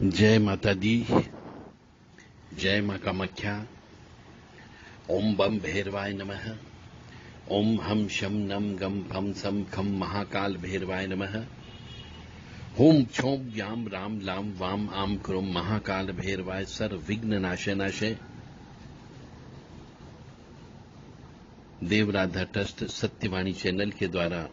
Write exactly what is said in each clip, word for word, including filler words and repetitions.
जय माता दी, जय मां कामाख्या। ओम बम भैरवाय नमः। ओम हम शम नम गम फम सम खम महाकाल भैरवाय नमः। ओम क्षोम व्याम राम लाम वाम आम क्रोम महाकाल भैरवाय सर्व विघ्न नाशे नाशे। देवराधा ट्रस्ट सत्यवाणी चैनल के द्वारा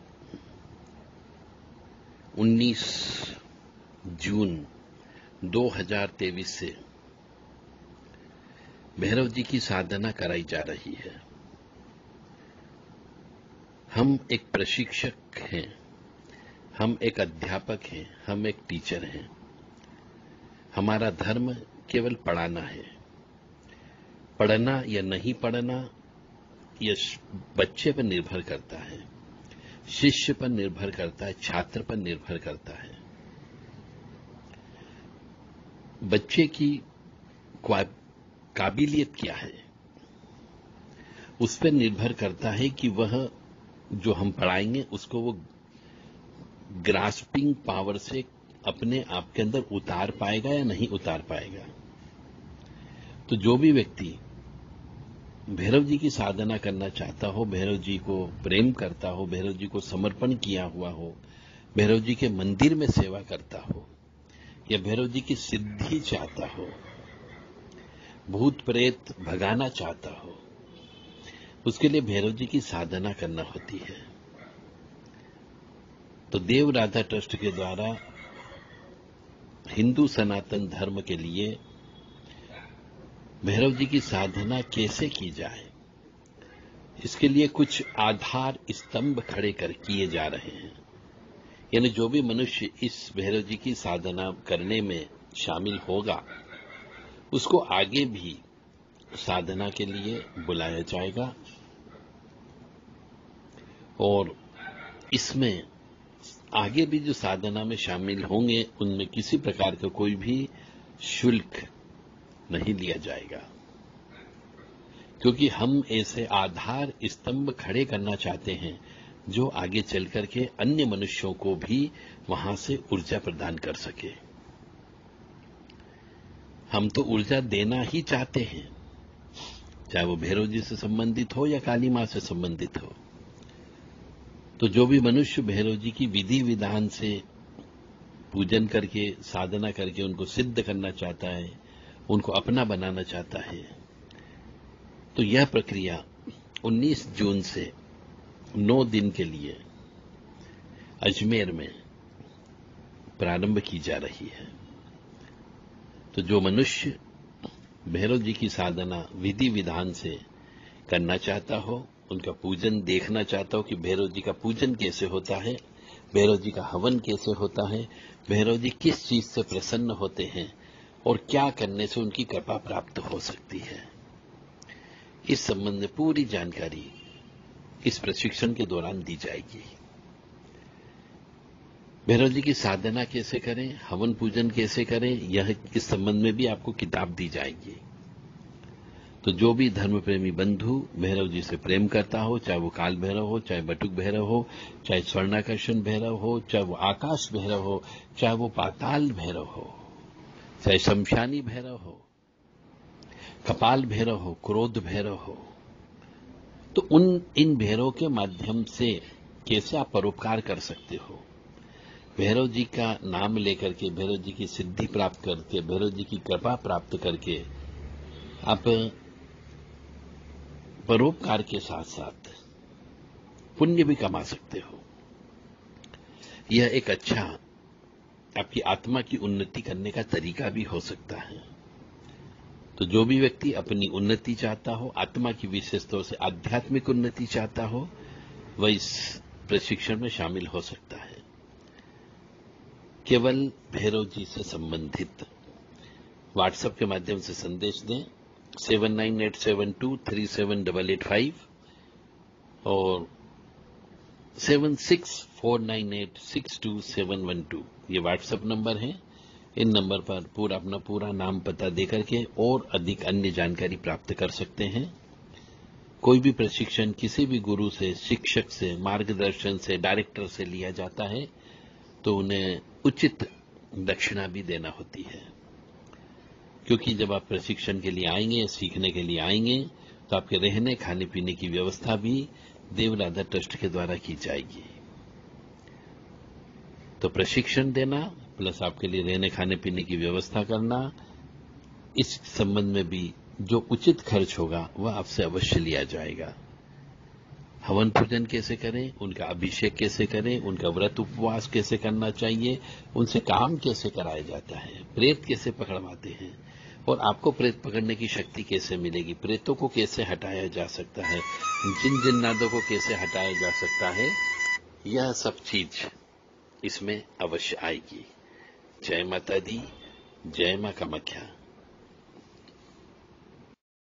उन्नीस जून दो हज़ार तेईस से भैरव जी की साधना कराई जा रही है। हम एक प्रशिक्षक हैं, हम एक अध्यापक हैं, हम एक टीचर हैं। हमारा धर्म केवल पढ़ाना है। पढ़ना या नहीं पढ़ना यह बच्चे पर निर्भर करता है, शिष्य पर निर्भर करता है, छात्र पर निर्भर करता है। बच्चे की काबिलियत क्या है, उस पर निर्भर करता है कि वह जो हम पढ़ाएंगे उसको वो ग्रास्पिंग पावर से अपने आप के अंदर उतार पाएगा या नहीं उतार पाएगा। तो जो भी व्यक्ति भैरव जी की साधना करना चाहता हो, भैरव जी को प्रेम करता हो, भैरव जी को समर्पण किया हुआ हो, भैरव जी के मंदिर में सेवा करता हो या भैरव जी की सिद्धि चाहता हो, भूत प्रेत भगाना चाहता हो, उसके लिए भैरव जी की साधना करना होती है। तो देव राधा ट्रस्ट के द्वारा हिंदू सनातन धर्म के लिए भैरव जी की साधना कैसे की जाए, इसके लिए कुछ आधार स्तंभ खड़े कर किए जा रहे हैं। यानी जो भी मनुष्य इस भैरव जी की साधना करने में शामिल होगा उसको आगे भी साधना के लिए बुलाया जाएगा और इसमें आगे भी जो साधना में शामिल होंगे उनमें किसी प्रकार का कोई भी शुल्क नहीं लिया जाएगा, क्योंकि हम ऐसे आधार स्तंभ खड़े करना चाहते हैं जो आगे चल करके अन्य मनुष्यों को भी वहां से ऊर्जा प्रदान कर सके। हम तो ऊर्जा देना ही चाहते हैं, चाहे वो भैरव जी से संबंधित हो या काली मां से संबंधित हो। तो जो भी मनुष्य भैरव जी की विधि विधान से पूजन करके साधना करके उनको सिद्ध करना चाहता है, उनको अपना बनाना चाहता है, तो यह प्रक्रिया उन्नीस जून से नौ दिन के लिए अजमेर में प्रारंभ की जा रही है। तो जो मनुष्य भैरव जी की साधना विधि विधान से करना चाहता हो, उनका पूजन देखना चाहता हो कि भैरव जी का पूजन कैसे होता है, भैरव जी का हवन कैसे होता है, भैरव जी किस चीज से प्रसन्न होते हैं और क्या करने से उनकी कृपा प्राप्त हो सकती है, इस संबंध में पूरी जानकारी इस प्रशिक्षण के दौरान दी जाएगी। भैरव जी की साधना कैसे करें, हवन पूजन कैसे करें, यह इस संबंध में भी आपको किताब दी जाएगी। तो जो भी धर्म प्रेमी बंधु भैरव जी से प्रेम करता हो, चाहे वो काल भैरव हो, चाहे बटुक भैरव हो, चाहे स्वर्णाकर्षण भैरव हो, चाहे वो आकाश भैरव हो, चाहे वो पाताल भैरव हो, चाहे शमशानी भैरव हो, कपाल भैरव हो, क्रोध भैरव हो, तो उन इन भैरव के माध्यम से कैसे आप परोपकार कर सकते हो। भैरव जी का नाम लेकर के, भैरव जी की सिद्धि प्राप्त करके, भैरव जी की कृपा प्राप्त करके आप परोपकार के साथ साथ पुण्य भी कमा सकते हो। यह एक अच्छा आपकी आत्मा की उन्नति करने का तरीका भी हो सकता है। तो जो भी व्यक्ति अपनी उन्नति चाहता हो, आत्मा की विशेष तौर से आध्यात्मिक उन्नति चाहता हो, वह इस प्रशिक्षण में शामिल हो सकता है। केवल भैरव जी से संबंधित व्हाट्सएप के माध्यम से संदेश दें seven nine eight seven two three seven double eight five और seven six four nine eight six two seven one two, ये व्हाट्सएप नंबर है। इन नंबर पर पूरा अपना पूरा नाम पता देकर के और अधिक अन्य जानकारी प्राप्त कर सकते हैं। कोई भी प्रशिक्षण किसी भी गुरु से, शिक्षक से, मार्गदर्शन से, डायरेक्टर से लिया जाता है तो उन्हें उचित दक्षिणा भी देना होती है। क्योंकि जब आप प्रशिक्षण के लिए आएंगे, सीखने के लिए आएंगे, तो आपके रहने खाने पीने की व्यवस्था भी देवराधा ट्रस्ट के द्वारा की जाएगी। तो प्रशिक्षण देना प्लस आपके लिए रहने खाने पीने की व्यवस्था करना, इस संबंध में भी जो उचित खर्च होगा वह आपसे अवश्य लिया जाएगा। हवन पूजन कैसे करें, उनका अभिषेक कैसे करें, उनका व्रत उपवास कैसे करना चाहिए, उनसे काम कैसे कराया जाता है, प्रेत कैसे पकड़वाते हैं और आपको प्रेत पकड़ने की शक्ति कैसे मिलेगी, प्रेतों को कैसे हटाया जा सकता है, जिन जिन्नादों को कैसे हटाया जा सकता है, यह सब चीज इसमें अवश्य आएगी। जय माता दी, जय मां कामाख्या।